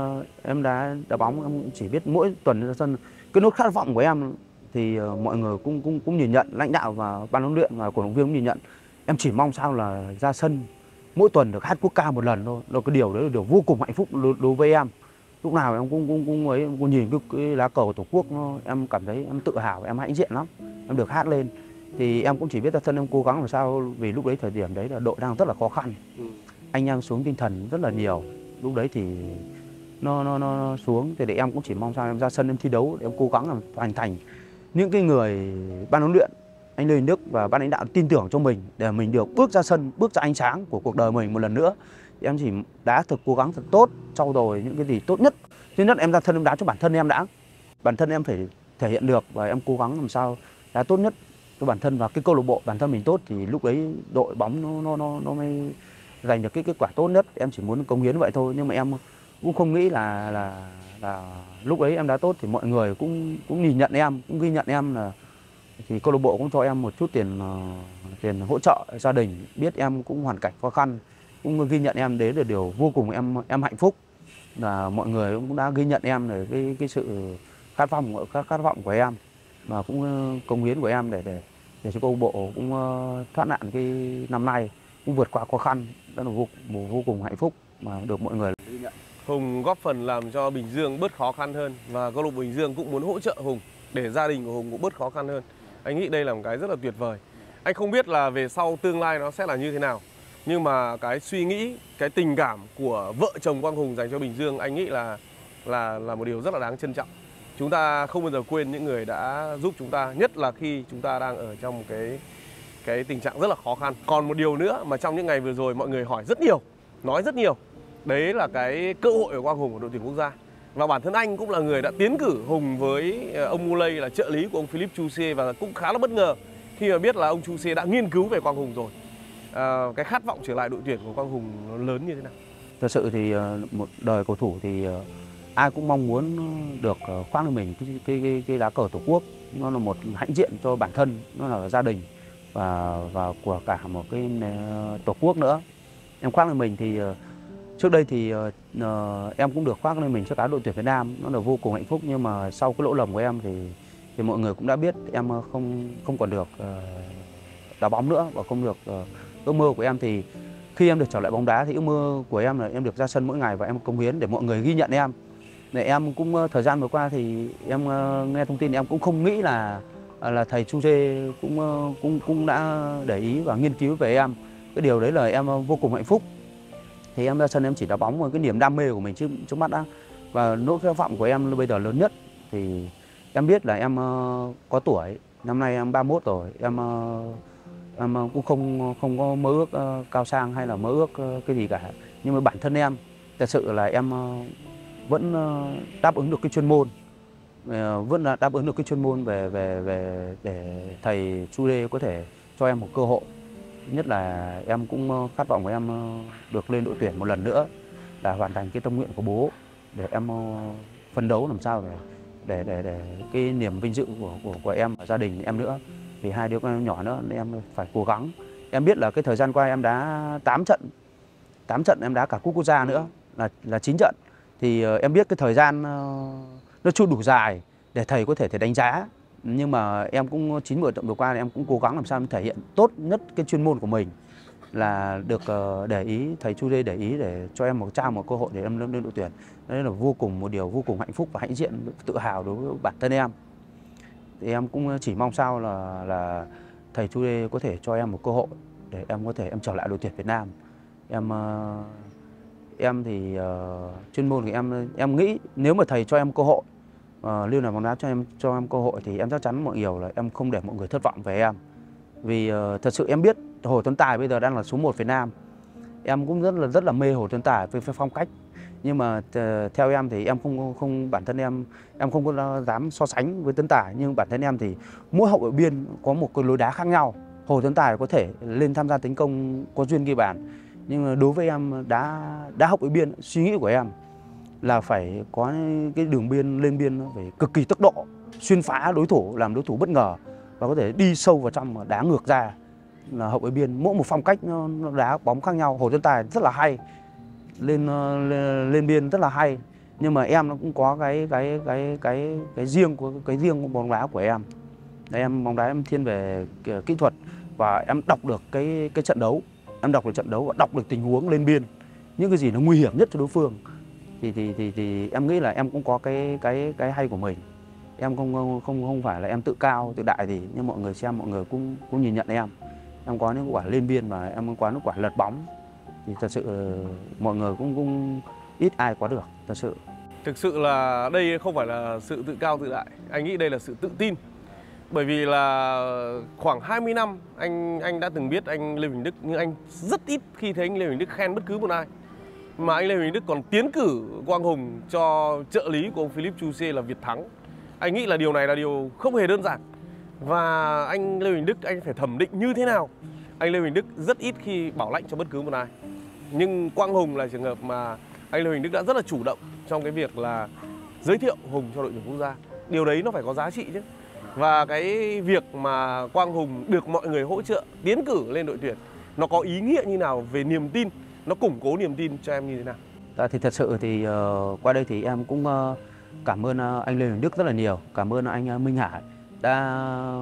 em đá đá bóng em chỉ biết mỗi tuần ra sân. Cái nốt khát vọng của em thì mọi người cũng cũng cũng nhìn nhận, lãnh đạo và ban huấn luyện và cổ động viên cũng nhìn nhận. Em chỉ mong sao là ra sân mỗi tuần được hát quốc ca một lần thôi, là cái điều đấy là điều vô cùng hạnh phúc đối với em. Lúc nào em cũng cũng cũng ấy, em cũng nhìn cái, cái lá cờ của Tổ quốc nó, em cảm thấy em tự hào, em hãnh diện lắm. Em được hát lên thì em cũng chỉ biết ra sân em cố gắng làm sao, vì lúc đấy thời điểm đấy là đội đang rất là khó khăn. Ừ. Anh em xuống tinh thần rất là nhiều. Lúc đấy thì nó nó nó xuống thì để em cũng chỉ mong sao em ra sân em thi đấu, để em cố gắng làm hoàn thành những cái người ban huấn luyện, anh Lê Đình Đức và ban lãnh đạo tin tưởng cho mình để mình được bước ra sân, bước ra ánh sáng của cuộc đời mình một lần nữa. Thì em chỉ đá thực cố gắng thật tốt, trau dồi những cái gì tốt nhất. Thứ nhất em ra sân em đá cho bản thân em đã. Bản thân em phải thể hiện được và em cố gắng làm sao đá tốt nhất cho bản thân và cái câu lạc bộ bản thân mình tốt, thì lúc đấy đội bóng nó nó nó nó mới giành được cái kết quả tốt nhất. Em chỉ muốn cống hiến vậy thôi, nhưng mà em cũng không nghĩ là là là lúc ấy em đá tốt thì mọi người cũng cũng nhìn nhận em, cũng ghi nhận em, là thì câu lạc bộ cũng cho em một chút tiền uh, tiền hỗ trợ gia đình, biết em cũng hoàn cảnh khó khăn, cũng ghi nhận em, đấy là điều vô cùng em em hạnh phúc. Là mọi người cũng đã ghi nhận em về cái cái sự khát vọng khát khát vọng của em, và cũng uh, cống hiến của em để để để cho câu lạc bộ cũng uh, thoát nạn cái năm nay, cũng vượt qua khó khăn, đó là vô, vô cùng hạnh phúc mà được mọi người ghi nhận. Hùng góp phần làm cho Bình Dương bớt khó khăn hơn, và câu lạc bộ Bình Dương cũng muốn hỗ trợ Hùng để gia đình của Hùng cũng bớt khó khăn hơn. Anh nghĩ đây là một cái rất là tuyệt vời. Anh không biết là về sau tương lai nó sẽ là như thế nào, nhưng mà cái suy nghĩ, cái tình cảm của vợ chồng Quang Hùng dành cho Bình Dương, anh nghĩ là là là một điều rất là đáng trân trọng. Chúng ta không bao giờ quên những người đã giúp chúng ta, nhất là khi chúng ta đang ở trong một cái cái tình trạng rất là khó khăn. Còn một điều nữa mà trong những ngày vừa rồi mọi người hỏi rất nhiều, nói rất nhiều, đấy là cái cơ hội của Quang Hùng ở đội tuyển quốc gia. Và bản thân anh cũng là người đã tiến cử Hùng với ông Muley là trợ lý của ông Philippe Chusie, và cũng khá là bất ngờ khi mà biết là ông Chusie đã nghiên cứu về Quang Hùng rồi. À, cái khát vọng trở lại đội tuyển của Quang Hùng nó lớn như thế nào? Thật sự thì một đời cầu thủ thì ai cũng mong muốn được khoác lên mình cái cái cái, cái lá cờ Tổ quốc. Nó là một hãnh diện cho bản thân, nó là gia đình và và của cả một cái Tổ quốc nữa. Em khoác lên mình thì trước đây thì uh, em cũng được khoác lên mình cho cả đội tuyển Việt Nam, nó là vô cùng hạnh phúc. Nhưng mà sau cái lỗi lầm của em thì thì mọi người cũng đã biết em không không còn được uh, đá bóng nữa và không được uh, ước mơ của em. Thì khi em được trở lại bóng đá thì ước mơ của em là em được ra sân mỗi ngày và em cống hiến để mọi người ghi nhận em. Để em cũng uh, thời gian vừa qua thì em uh, nghe thông tin em cũng không nghĩ là uh, là thầy Chusie cũng uh, cũng cũng đã để ý và nghiên cứu về em. Cái điều đấy là em uh, vô cùng hạnh phúc. Thì em ra sân em chỉ đá bóng với cái niềm đam mê của mình trước, trước mắt đã. Và nỗi khát vọng của em bây giờ lớn nhất thì em biết là em uh, có tuổi Năm nay em ba mươi mốt rồi, em em cũng không không có mơ ước cao sang hay là mơ ước cái gì cả. Nhưng mà bản thân em thật sự là em vẫn đáp ứng được cái chuyên môn, vẫn là đáp ứng được cái chuyên môn về về về để thầy Chu Lê có thể cho em một cơ hội. Nhất là em cũng khát vọng của em được lên đội tuyển một lần nữa, là hoàn thành cái tâm nguyện của bố, để em phấn đấu làm sao để để để, để cái niềm vinh dự của, của của em và gia đình em nữa. Vì hai đứa con nhỏ nữa nên em phải cố gắng. Em biết là cái thời gian qua em đá tám trận, tám trận em đá cả cúp quốc gia nữa là là chín trận. Thì uh, em biết cái thời gian uh, nó chưa đủ dài để thầy có thể thể đánh giá. Nhưng mà em cũng chín mười trận vừa qua em cũng cố gắng làm sao thể hiện tốt nhất cái chuyên môn của mình, là được uh, để ý thầy Chu Lê để ý để cho em một trao một cơ hội để em lên đội tuyển. Đấy là vô cùng một điều vô cùng hạnh phúc và hãnh diện, tự hào đối với bản thân em. Thì em cũng chỉ mong sao là là thầy Chu Lê có thể cho em một cơ hội để em có thể em trở lại đội tuyển Việt Nam. Em uh, em thì uh, chuyên môn của em em nghĩ nếu mà thầy cho em cơ hội, uh, Liên đoàn bóng đá cho em cho em cơ hội thì em chắc chắn mọi điều là em không để mọi người thất vọng về em. Vì uh, thật sự em biết Hồ Tuấn Tài bây giờ đang là số một Việt Nam. Em cũng rất là rất là mê Hồ Tuấn Tài với phong cách. Nhưng mà uh, theo em thì em không không bản thân em em không có dám so sánh với Tuấn Tài, nhưng bản thân em thì mỗi hậu vệ biên có một cái lối đá khác nhau. Hồ Tuấn Tài có thể lên tham gia tấn công có duyên ghi bàn, nhưng mà đối với em đá đá hậu vệ biên, suy nghĩ của em là phải có cái đường biên lên biên phải cực kỳ tốc độ, xuyên phá đối thủ, làm đối thủ bất ngờ và có thể đi sâu vào trong mà đá ngược ra. Là hậu vệ biên mỗi một phong cách nó, nó đá bóng khác nhau. Hồ Tuấn Tài rất là hay, lên lên, lên biên rất là hay, nhưng mà em nó cũng có cái cái cái cái cái riêng của cái riêng của bóng đá của em. Đấy, em bóng đá em thiên về kỹ thuật và em đọc được cái cái trận đấu, em đọc được trận đấu và đọc được tình huống lên biên, những cái gì nó nguy hiểm nhất cho đối phương. Thì thì thì thì em nghĩ là em cũng có cái cái cái hay của mình. Em không không không phải là em tự cao tự đại gì, nhưng mọi người xem mọi người cũng cũng nhìn nhận em. Em có những quả lên biên và em có những quả lật bóng. Thì thật sự mọi người cũng cũng ít ai có được, thật sự. Thực sự là đây không phải là sự tự cao tự đại, anh nghĩ đây là sự tự tin. Bởi vì là khoảng hai mươi năm anh anh đã từng biết anh Lê Huỳnh Đức, nhưng anh rất ít khi thấy anh Lê Huỳnh Đức khen bất cứ một ai. Mà anh Lê Huỳnh Đức còn tiến cử Quang Hùng cho trợ lý của ông Philip Chu là Việt Thắng. Anh nghĩ là điều này là điều không hề đơn giản. Và anh Lê Huỳnh Đức anh phải thẩm định như thế nào. Anh Lê Huỳnh Đức rất ít khi bảo lãnh cho bất cứ một ai. Nhưng Quang Hùng là trường hợp mà anh Lê Huỳnh Đức đã rất là chủ động trong cái việc là giới thiệu Hùng cho đội tuyển quốc gia. Điều đấy nó phải có giá trị chứ. Và cái việc mà Quang Hùng được mọi người hỗ trợ tiến cử lên đội tuyển, nó có ý nghĩa như nào về niềm tin, nó củng cố niềm tin cho em như thế nào? À, thì thật sự thì uh, qua đây thì em cũng uh, cảm ơn uh, anh Lê Huỳnh Đức rất là nhiều, cảm ơn anh uh, Minh Hải đã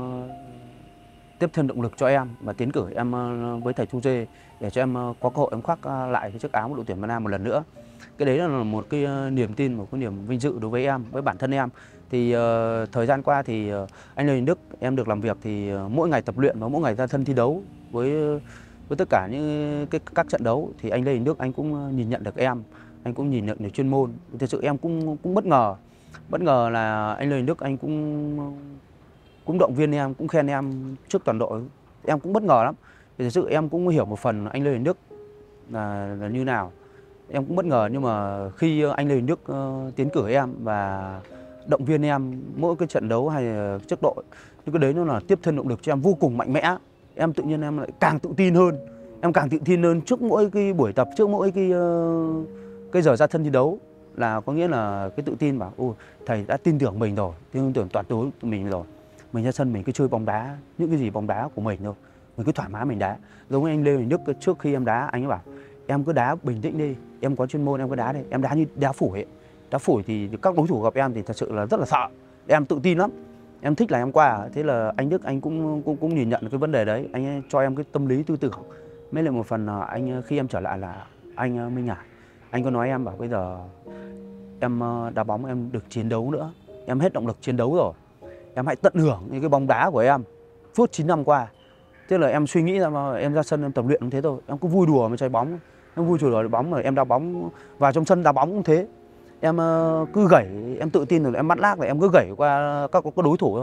tiếp thêm động lực cho em và tiến cử em uh, với thầy Chu Lê để cho em uh, có cơ hội em khoác uh, lại cái chiếc áo của đội tuyển Việt Nam một lần nữa. Cái đấy là một cái uh, niềm tin, một cái niềm vinh dự đối với em, với bản thân em. Thì uh, thời gian qua thì uh, anh Lê Huỳnh Đức em được làm việc thì uh, mỗi ngày tập luyện và mỗi ngày ra sân thi đấu với uh, với tất cả những cái các trận đấu thì anh Lê Huỳnh Đức anh cũng nhìn nhận được em, anh cũng nhìn nhận được chuyên môn. Thực sự em cũng cũng bất ngờ, bất ngờ là anh Lê Huỳnh Đức anh cũng cũng động viên em, cũng khen em trước toàn đội. Em cũng bất ngờ lắm. Thực sự em cũng hiểu một phần anh Lê Huỳnh Đức là, là như nào. Em cũng bất ngờ, nhưng mà khi anh Lê Huỳnh Đức uh, tiến cử em và động viên em mỗi cái trận đấu hay trước đội, những cái đấy nó là tiếp thêm động lực cho em vô cùng mạnh mẽ. Em tự nhiên em lại càng tự tin hơn, em càng tự tin hơn trước mỗi cái buổi tập, trước mỗi cái uh, cái giờ ra sân thi đấu, là có nghĩa là cái tự tin bảo ôi thầy đã tin tưởng mình rồi, tin tưởng toàn đối của mình rồi. Mình ra sân mình cứ chơi bóng đá, những cái gì bóng đá của mình thôi, mình cứ thoải mái mình đá. Giống như anh Lê Huỳnh Đức trước khi em đá, anh ấy bảo em cứ đá bình tĩnh đi, em có chuyên môn em cứ đá đi, em đá như đá phủi ấy. Đá phủi thì các đối thủ gặp em thì thật sự là rất là sợ, em tự tin lắm. Em thích là em qua, thế là anh Đức anh cũng cũng cũng nhìn nhận cái vấn đề đấy, anh ấy cho em cái tâm lý tư tưởng. Mới lại một phần là anh khi em trở lại là anh Minh Hải, anh có nói em bảo bây giờ em đá bóng em được chiến đấu nữa, em hết động lực chiến đấu rồi, em hãy tận hưởng những cái bóng đá của em suốt chín năm qua. Thế là em suy nghĩ ra mà em ra sân em tập luyện cũng thế thôi, em cứ vui đùa với trái bóng, em vui đùa bóng rồi em đá bóng vào trong sân đá bóng cũng thế. Em cứ gẩy, em tự tin rồi em bắt lác rồi em cứ gẩy qua các, các đối thủ thôi.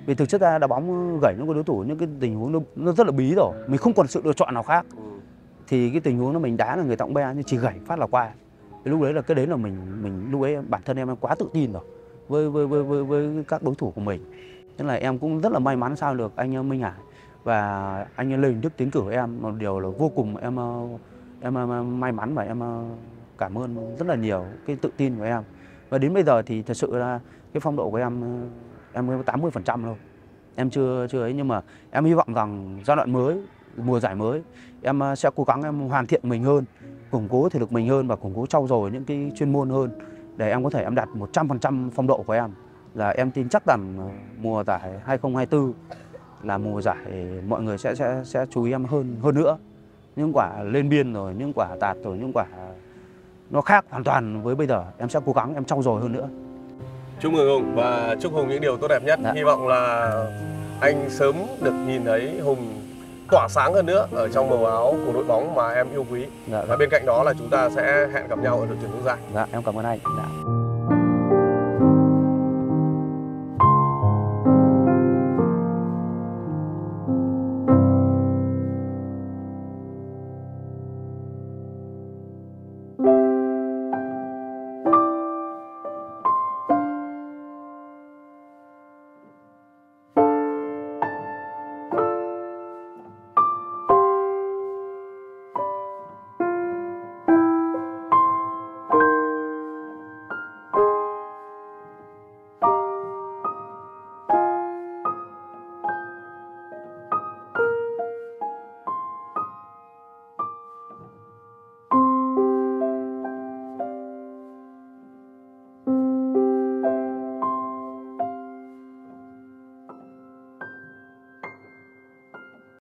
Vì thực chất ra đá bóng gẩy nó có đối thủ những cái tình huống nó, nó rất là bí rồi, mình không còn sự lựa chọn nào khác. Ừ. Thì cái tình huống nó mình đá là người ta cũng be, nhưng chỉ gẩy phát là qua. Thì lúc đấy là cái đấy là mình mình lúc ấy bản thân em em quá tự tin rồi với với với với, với các đối thủ của mình. Nên là em cũng rất là may mắn sao được anh Minh Hải và anh Lê Huỳnh Đức tiến cử em, một điều là vô cùng em em, em may mắn và em cảm ơn rất là nhiều cái tự tin của em. Và đến bây giờ thì thật sự là cái phong độ của em em tám mươi phần trăm thôi. Em chưa chưa ấy, nhưng mà em hy vọng rằng giai đoạn mới, mùa giải mới em sẽ cố gắng em hoàn thiện mình hơn, củng cố thể lực mình hơn và củng cố trau dồi những cái chuyên môn hơn để em có thể em đạt một trăm phần trăm phong độ của em. Là em tin chắc rằng mùa giải hai không hai tư là mùa giải mọi người sẽ sẽ sẽ chú ý em hơn hơn nữa. Những quả lên biên rồi, những quả tạt rồi, những quả nó khác hoàn toàn với bây giờ, em sẽ cố gắng em trau dồi hơn nữa. Chúc mừng Hùng và chúc Hùng những điều tốt đẹp nhất. Dạ. Hy vọng là anh sớm được nhìn thấy Hùng tỏa sáng hơn nữa ở trong màu áo của đội bóng mà em yêu quý. Dạ, và bên cạnh đó là chúng ta sẽ hẹn gặp nhau ở đội tuyển quốc gia. Dạ, em cảm ơn anh. Dạ.